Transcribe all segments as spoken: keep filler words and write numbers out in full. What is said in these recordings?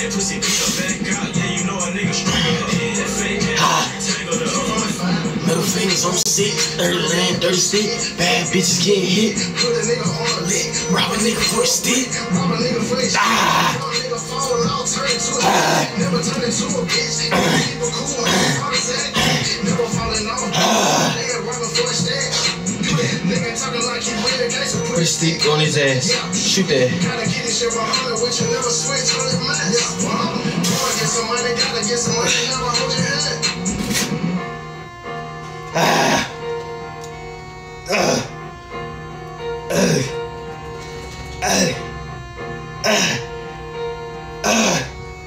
Middle fingers on sick, dirty land, dirty stick. Bad bitches getting hit. Put a nigga on a lick, rob a nigga for a stick. Rob a nigga for a stick. Ah. Nigga fall and I'll turn into a bitch. Never turn into a bitch. People cool, never falling off. Nigga robbing for a stick. Nigga talking like he weird, gangsta. Put a stick on his ass. Shoot that. Gotta get this shit one hundred, which you never switch on his mask. Get some money, gotta get some money, never hold your head. Ah. Uh. Uh. Uh. Uh. Uh.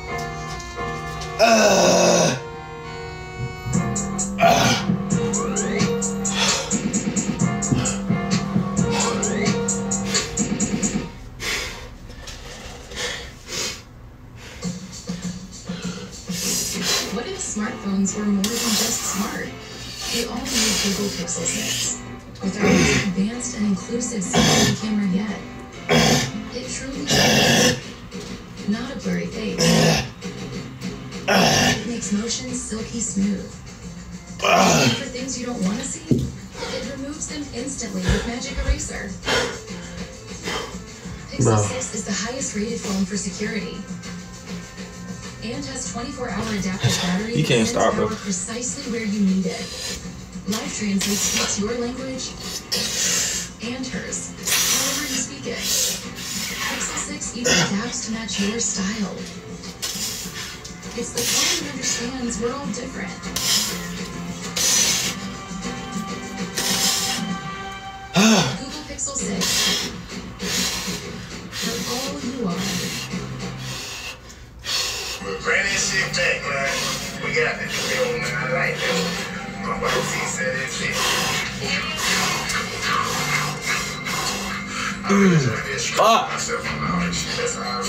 Uh. Uh. What if smartphones were more than just smart? We all need Google Pixel six, with our most advanced and inclusive security camera yet. It truly shows, not a blurry face. It makes motion silky smooth. And for things you don't want to see, it removes them instantly with Magic Eraser. Pixel six is the highest rated phone for security. And has twenty-four hour adaptive battery. You can't stop, bro. Precisely where you need it. Live Translate speaks your language and hers, however you speak it. Pixel six even adapts to match your style. It's the phone that understands we're all different. Google Pixel six. For all you are. Bring this shit back, man. We got this film, man. I like this. My wife said that shit. I really enjoy this. Fuck. Myself on all this shit. That's how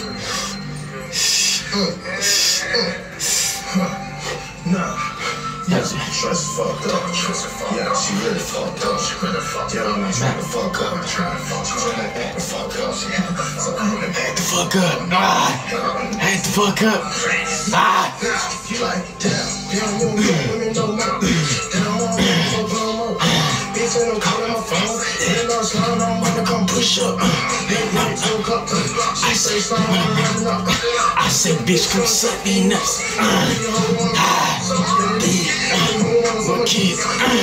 I really. No. Yeah, trust fucked up. Trust fucked up. Yeah, she really fucked up. She really fucked up. I'm trying to fuck up. I'm trying to fuck up. She's trying to act the fuck up. She had to fuck up. Act the fuck up. Ah. Act the fuck up. Ah. You like, damn. Damn, you don't get women no more. They don't want to fuck no more. Bitch, ain't no calling my phone. Ain't no slime, I'm about to come push up. I say slime, I'm running up. I say bitch, come suck these nuts. Ah. One kid.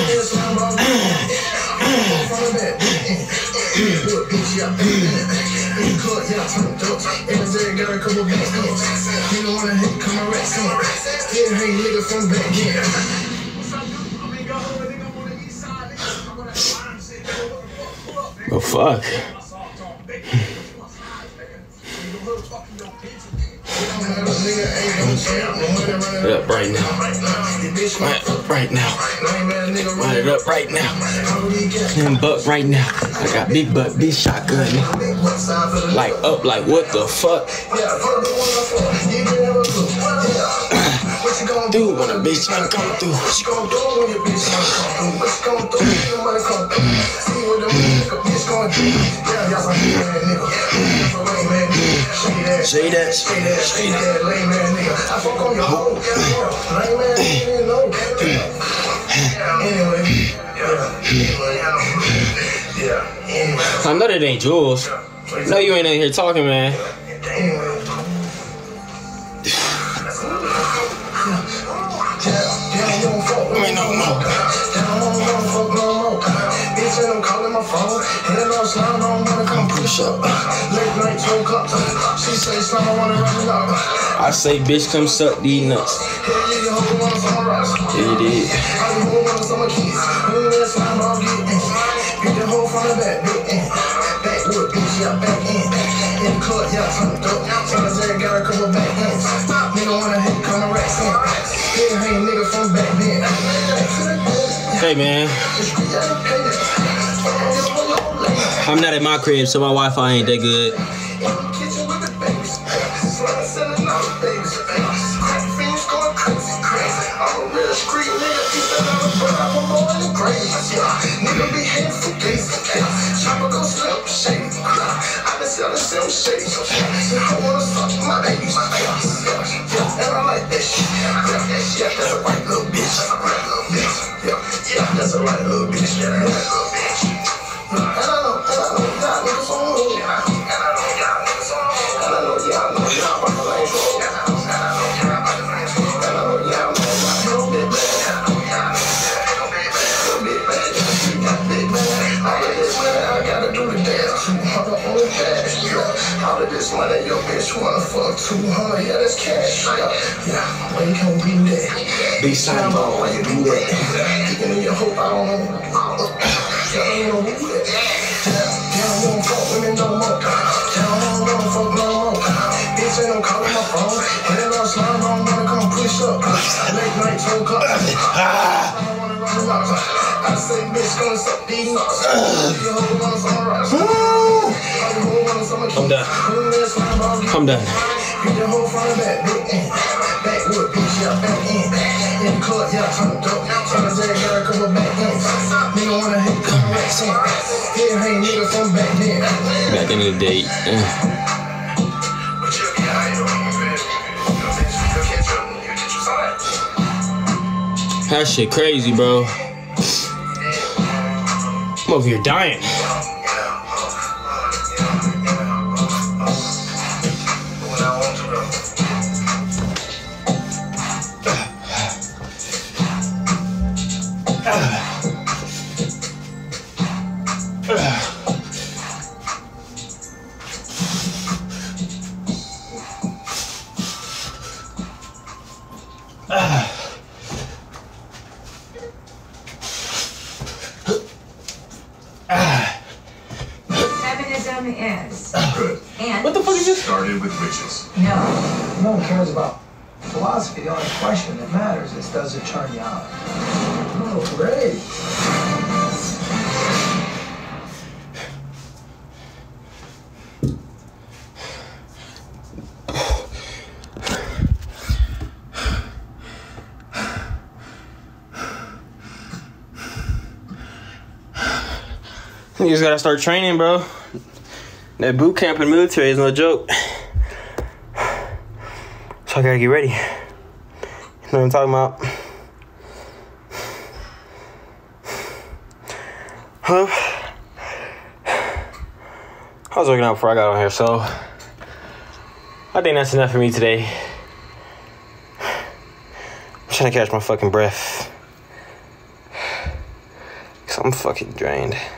Well, fuck. Run it up right now. Run it up right now. Run it up right now. Slim butt right now. I got big butt, big shotgun. Like up, like what the fuck? Do when a bitch ain't come through. What you gon' do when your bitch ain't come through? What you gon' do when your money come through? See what the bitch gon' do? Yeah, y'all like that nigga. Say that, say that, say that, lame man nigga. I fuck on your hoe, lame man nigga, no. Anyway, yeah, yeah. I know that ain't Jules. No, you ain't in here talking, man. Anyway. Wait, no more. Bitch, ain't no calling my phone. Hell no, slime, don't wanna come push up. Late night, woke up. She say, slime, I wanna run it up. I say, bitch, come suck these nuts. Hell yeah, you hope you want some rocks. Yeah, you did. I be moving on some keys. Who that slime, I'll get in. Beat the hoe from the back, bitch, in. Backwood, bitch, yeah, back in. In the club, yeah, turn it up. Tell us that got a couple back ends. Nigga wanna hit, come to racks in. Yeah, hey, nigga from back then. Hey, man. I'm not at my crib, so my Wi-Fi ain't that good. All of this money, your bitch wanna fuck two hundred, yeah, that's cash. Yeah, why you can't do that? Big sign, bro, why you do that? Kicking in your hope, I don't know. Yeah, I ain't gonna do that. Yeah, I don't fuck women no more. Yeah, I don't wanna fuck no more. Bitch ain't no calling my phone. And I'm slime, I don't wanna come push up. Late night, two o'clock. I don't wanna run them out. I say, bitch, gonna suck these nuts. You hold on, some rocks. I'm done. I'm done. Back in the date. That shit crazy, bro. I'm over here dying. Feminism is. Good. And What the fuck is this? Started with witches. no. No one cares about philosophy. The only question that matters is, does it turn you on? Oh, great. You just gotta start training, bro. That boot camp in the military is no joke. So I gotta get ready. You know what I'm talking about? Huh? I was working out before I got on here, so I think that's enough for me today. I'm trying to catch my fucking breath. Cause I'm fucking drained.